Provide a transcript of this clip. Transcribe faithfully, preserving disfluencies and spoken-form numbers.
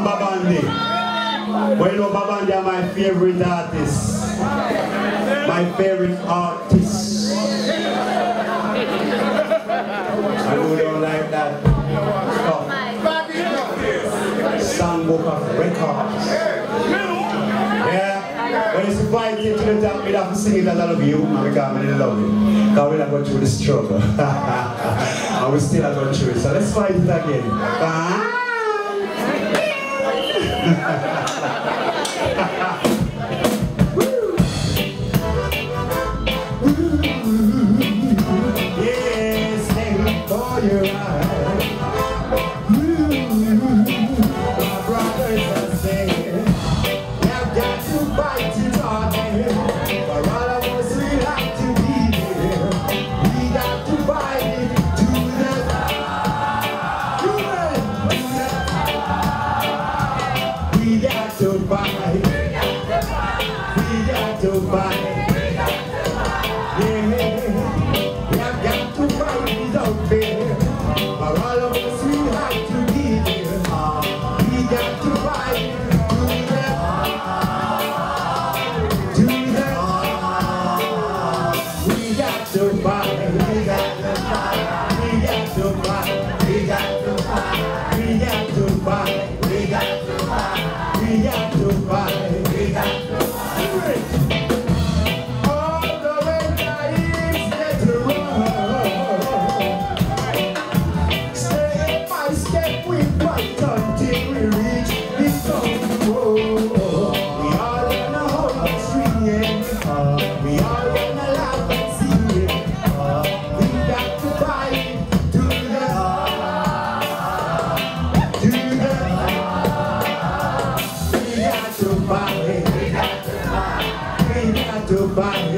and Babandi. Well, you know, Babandi are my favorite artists. My favorite artists. I know you don't like that stuff. Songbook of records. Yeah? When you surprise me to the top, we have to sing it as I love you, and we can't really love you. Because we're not going through the struggle. And we still are going through it. So let's fight it again. Uh-huh. Yes, thank you for your eyes. My brothers are saying, you've got to fight it hard. For all of us, we have to be there. We got to fight it to the to the We got to fight. We got to fight. Yeah, we have got to fight without fear. For all of us, we have to be there. We got to fight to the to the We got to fight. We got to fight. We got to fight. We got to fight. We got to fight. We got to fight. We got to fight. We got to fight. All the way that is yet to run. Step by step we fight until we reach the top. We all gonna hold the string, yeah. We all gonna laugh and sing it. We got to fight to the to the We got to fight. We got to fight. We got to fight.